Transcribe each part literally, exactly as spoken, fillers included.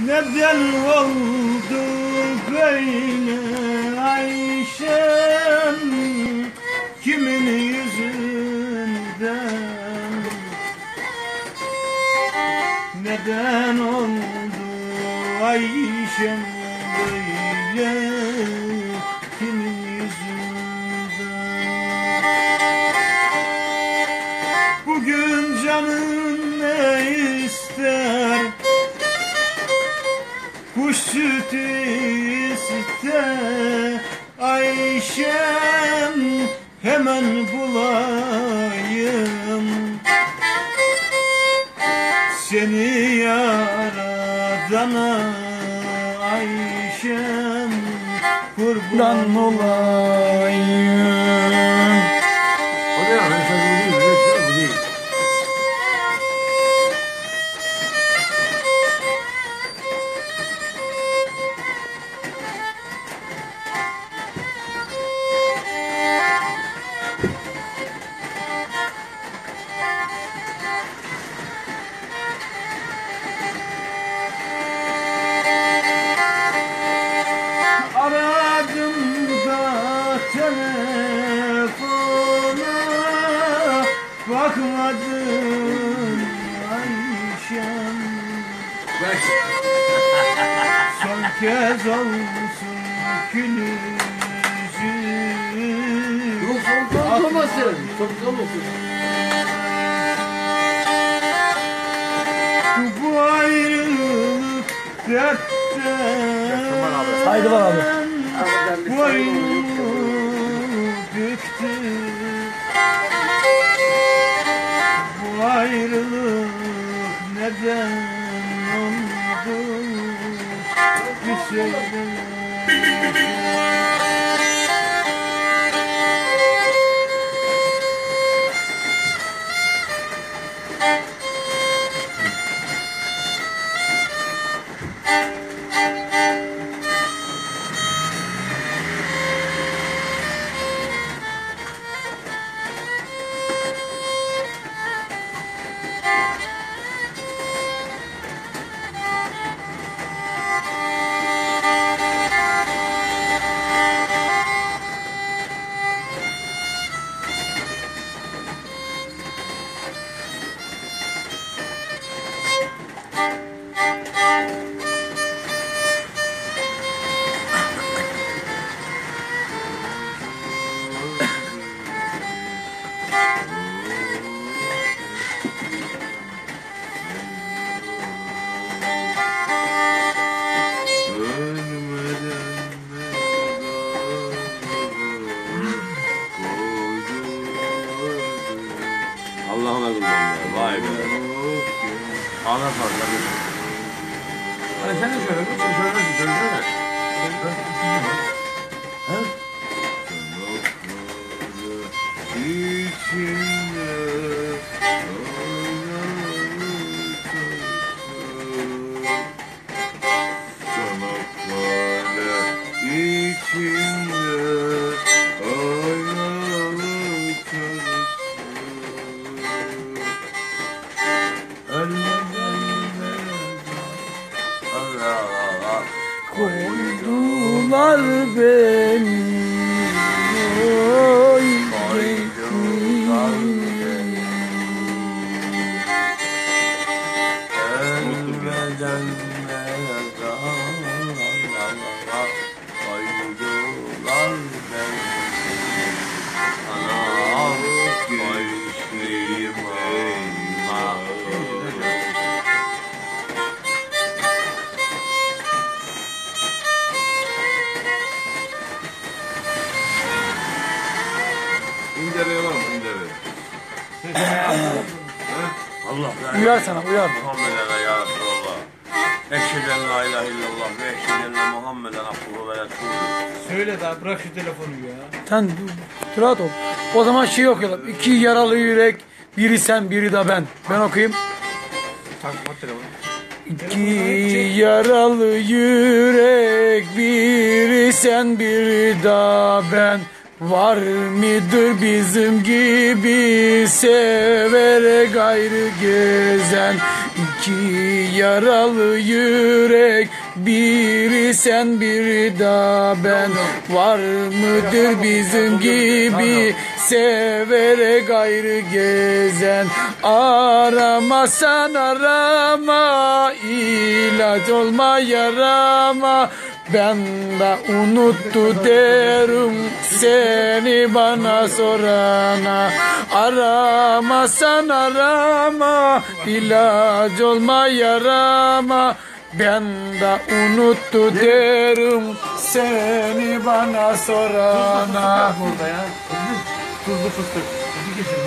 Neden oldu böyle Ayşem, kimin yüzünden? Neden oldu Ayşem böyle, kimin yüzünden? Bugün canım ne ister? Kuş sütü iste Ayşem, hemen bulayım seni yaradana Ayşem, kurban olayım. O ne ya? Ben sözüm değil, bu değil. Aradım da telefona, bakmadın Ayşem. Son kez olsun gülücü. Yok, son kalmasın. Son kalmasın. Bu ayrılık dertten, Saygılar abi. boynumu büktü. Bu ayrılık neden oldu? Bir söyle. Allah'ına kurban be. Vay be. Anlat fazla. Hani sen de şöyle bir şey söylersin. Söylesene. He? Koydular beni, oy Ölmeden koydular beni. Anam koyuşluyum eyvah. İncereyi var mı? İncereyi. Allah Uyar sana, uyar. Muhammeden ya Resulallah. Eşheden la ilahe illallah ve eşheden Muhammeden abduhu ve resulü. Söyle daha, bırak şu telefonu ya. Sen dur, rahat ol. O zaman şey okuyalım. İki yaralı yürek, biri sen, biri de ben. Ben okuyayım. Takma telefonu. İki yaralı yürek, biri sen, biri de ben. Var mıdır bizim gibi severe gayrı gezen? İki yaralı yürek, biri sen biri da ben. Var mıdır bizim gibi severek ayrı gezen? Aramasan arama, ilaç olma yarama. Ben de unuttu derim seni bana sorana. Aramasan arama, ilaç olma yarama. Ben de unuttu derim seni bana sorana. Burada ya. Tuzlu fıstık. Bir geçin.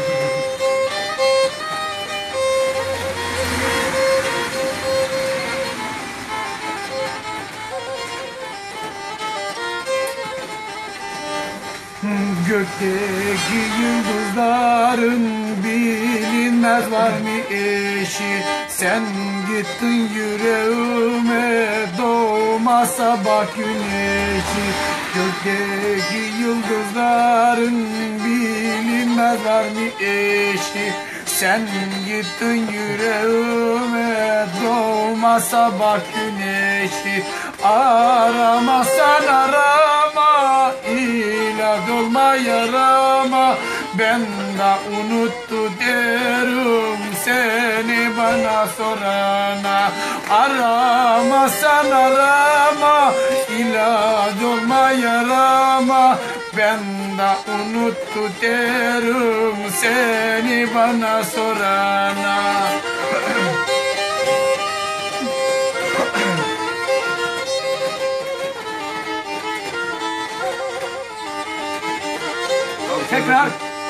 Gökteki yıldızların bilinmez var mı eşi? Sen gittin yüreğime doğma sabah güneşi. Gökteki yıldızların bilinmez var mı eşi? Sen gittin yüreğime doğma sabah güneşi. Aramasan arama, ilaç olma yarama. Ben de unuttu derim seni bana sorana. Aramasan arama, ilaç olma yarama. Ben de unuttu derim seni bana sorana. Tekrar.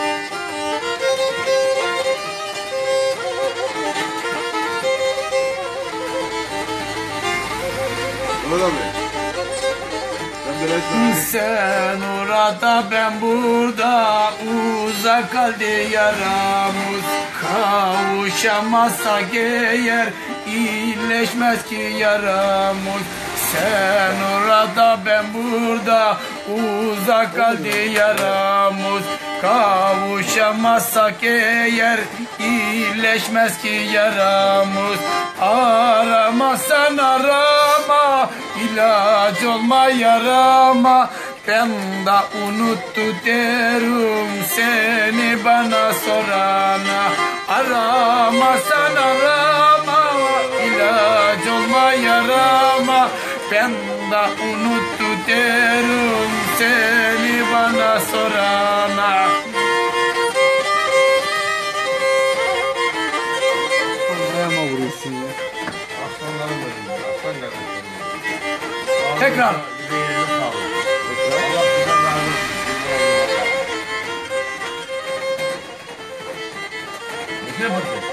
Öyle mi? Ben de resmen. Sen orada ben burada, uzak kaldı yaramız. Kavuşamazsak eğer iyileşmez ki yaramız. Sen orada ben burada, uzak kaldı yaramız. Kavuşamazsak eğer iyileşmez ki yaramız. Aramasan arama, ilaç olma yarama. Ben de unuttu derim seni bana sorana. Aramasan arama, ilaç olma yarama. Ben de unuttu derim seni bana sorana. Ayağıma vuruyorsun ya. Aslanlarım var. Aslan kardeşim. Tekrar. Bir de yerine sağlık. Allah sizden razı olsun. Ne bakıyorsun?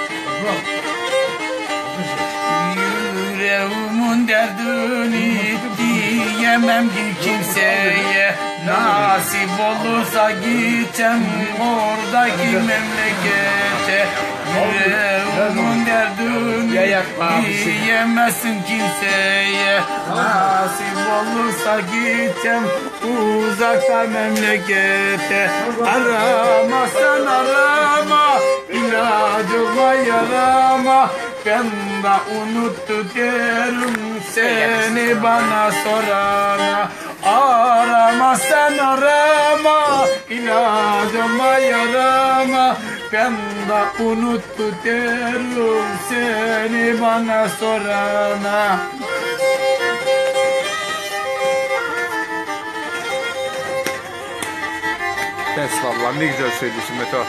Yüreğimin derdini diyemem ki kimseye. Nasip olursa gideceğim oradaki memlekete. Yüreğimin derdini diyemezsin kimseye. Nasip olursa gideceğim uzakta memlekete. Aramasan arama, ilaç olma yarama. Ben de unuttu derim seni bana sorana. Aramasan arama, ilaç olma yarama. Ben de unuttu derim seni bana sorana. Ses vallahi ne güzel söylüyorsun Meto.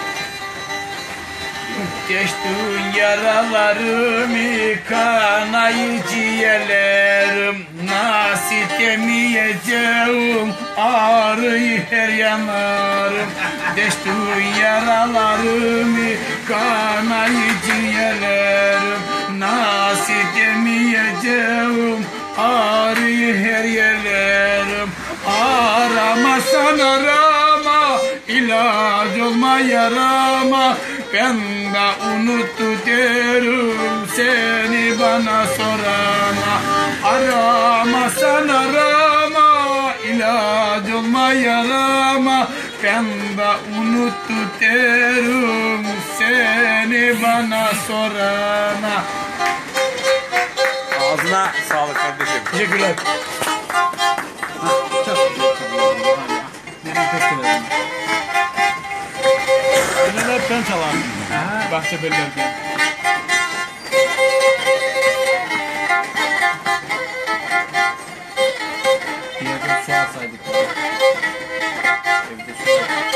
Geçtin yaralarımı kanayı ciğerlerim. Nasıl demeyeceğim ağrıyı her yanarım. Geçtin yaralarımı kanayı ciğerlerim. Nasıl demeyeceğim ağrıyı her yerlerim. Aramasan arama, ilaç olma yarama. Ben de unuttu derim seni bana sorana. Aramasan arama, ilaç olma yarama. Ben de unuttu derim seni bana sorana. Ağzına sağlık kardeşim. Teşekkürler. Çok güzel çalıyor. Nereye tekrar? Öyle hep ben çalarım. Bahçebellerde. Bir yerde su alsaydık. Evde su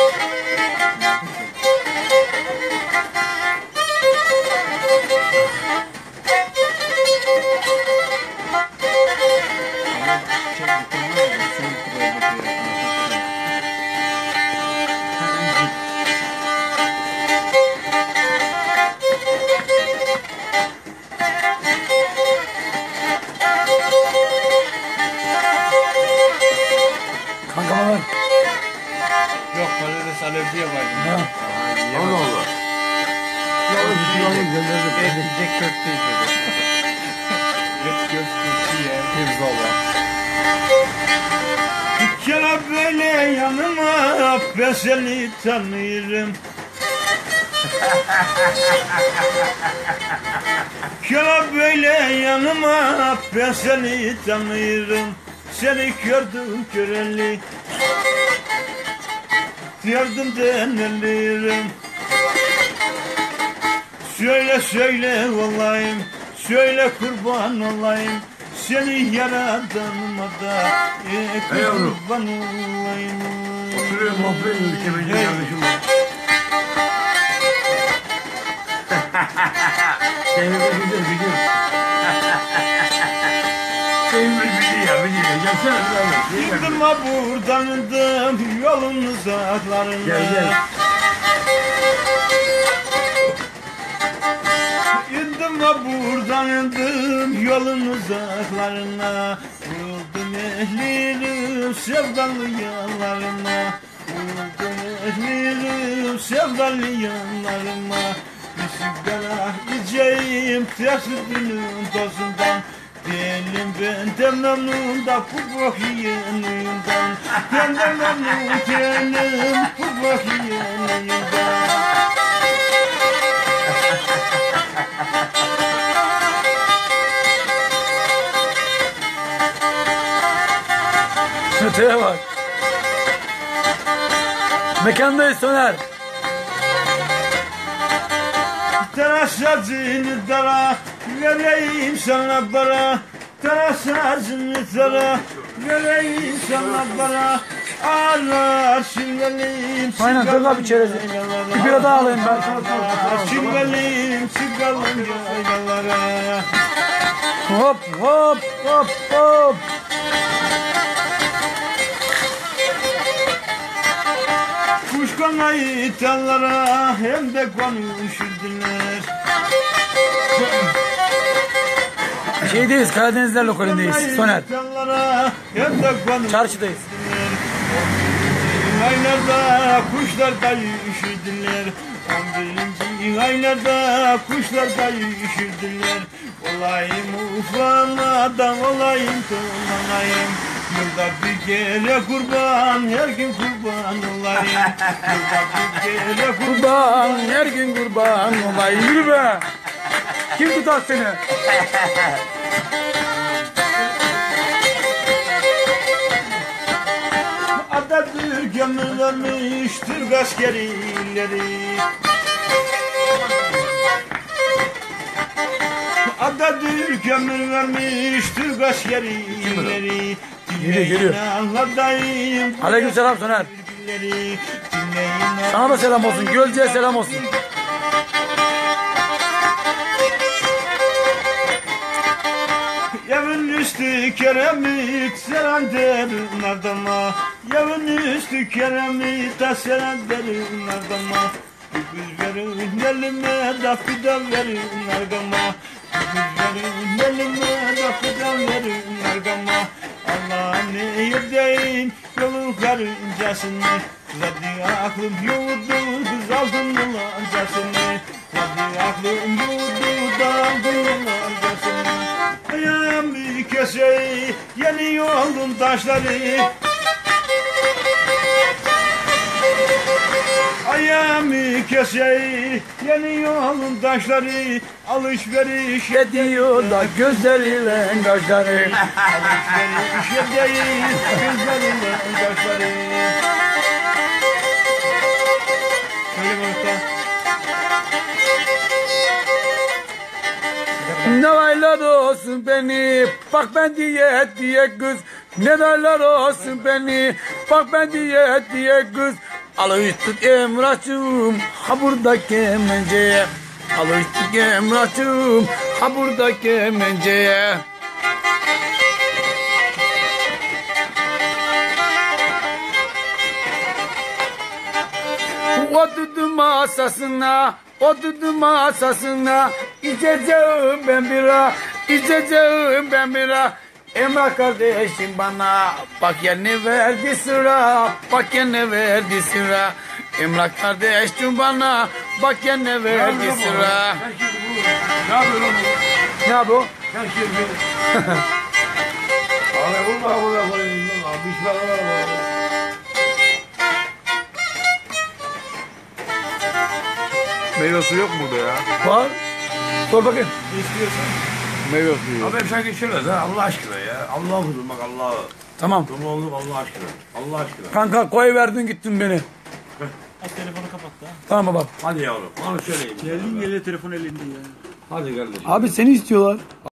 Kankama ver. yok, patates alerjiye vardım. Ha. Allah Allah. Et yiyecek köfte yiyecek. Et köftesi ye. Pirzola. Gel böyle yanıma, ben seni tanırım. Gel böyle yanıma, ben seni tanırım. Seni gördüm göreli, yardımdan elirim. Söyle söyle olayım, söyle kurban olayım. Seni yaradanıma da e, kurban olayım. Oturuyor muhabbet ediyor. Kemenci yanlışım var. Seni de güzel biliyorum. Seni de biliyor ya biliyor. Gelsene bir daha. Yıldırma buradandım yolun uzaklarına. Gel gel. Yıldırma buradandım yolun uzaklarına. Vuruldum ehlirim sevdalı yanlarıma. Vuruldum ehlirim sevdalı yanlarıma. Bir sigara içeyim tersudunun tozundan. Diyelim ben de memnun da bu bok yiyenliğinden. Ben de memnun diyelim bu bok yiyenliğinden. Öteye bak. Mekandayız Soner. Tara sazını tara, vereyim sana para. Tara sazını tara, vereyim sana para. Ağlar şimdilim, Aynen, dur lan bir çerezi. Bir bira daha alayım ben. şimdilim çıkalım yaylalara. Hop hop hop hop. Kuş konayı tellara hem de konuşurdular. Şeydeyiz, Karadenizler lokalindeyiz Soner. Tellara hem de konuşurdular. Çarşıdayız. Aylarda kuşlar da üşüdüler. On birinci aylarda kuşlar da üşüdüler. Olayım uflamadan olayım tonlanayım. Yılda bir kere kurban, her gün kurban olayım. Yılda bir kere kurban. Kurban, her gün kurban olay. Yürü be. Kim tutar seni? Atatürk ömür vermiş Türk askerileri. Atatürk ömür vermiş Türk askerileri. Geliyor, geliyor. Allah'dayım. Aleykümselam Soner. Dinleyin Sana da selam olsun. Gölce'ye selam olsun. Yavun üstü keremit selam derin adama. Yavun üstü keremit da selam derin adama. Güz verin elime da fidan verin argama. Güz verin elime da fidan verin argama. Allah ne yedeyim yolun karıncasını. Zaten aklım yoğurdu kız aldın lancasını. Zaten aklım yoğurdu da aldın lancasını. Ayağım bir köşeyi yeni yoldum taşları. Ayağım mi keseyi, yeni yolun taşları, alışveriş Ediyor da gözleriyle kaşları. alışveriş edeyiz, gözleriyle taşları. Söyle bana. Ne aylar olsun beni, bak ben diye diye kız. Ne aylar olsun beni, bak ben diye diye kız. Alıştık Emrah'cığım, ha burada kemenceye. Alıştık Emrah'cığım, ha burada kemenceye. Oturdu masasına, oturdu masasına. İçeceğim ben bira, içeceğim ben bira. Emrah kardeşim bana bak ya ne verdi sıra, bak ya ne verdi sıra. Emrah kardeşim bana bak ya ne verdi sıra. Ne yapıyorsun? Ne yapıyor? Sen şimdi. Abi vurma vurma koyayım. Abi iş var var. Meyve suyu yok mu burada ya? Var. Sor bakayım. Meyve suyu. Abi hep sen geçiyoruz ha Allah aşkına ya. Allah'a kuzum bak Allah'a. Tamam. Kurban olduk Allah aşkına. Allah aşkına. Kanka koy verdin gittin beni. Telefonu kapattı. Tamam baba. Hadi yavrum. Bana söyleyeyim. Gelin geliyor telefon elinde ya. Hadi kardeşim. Abi seni istiyorlar.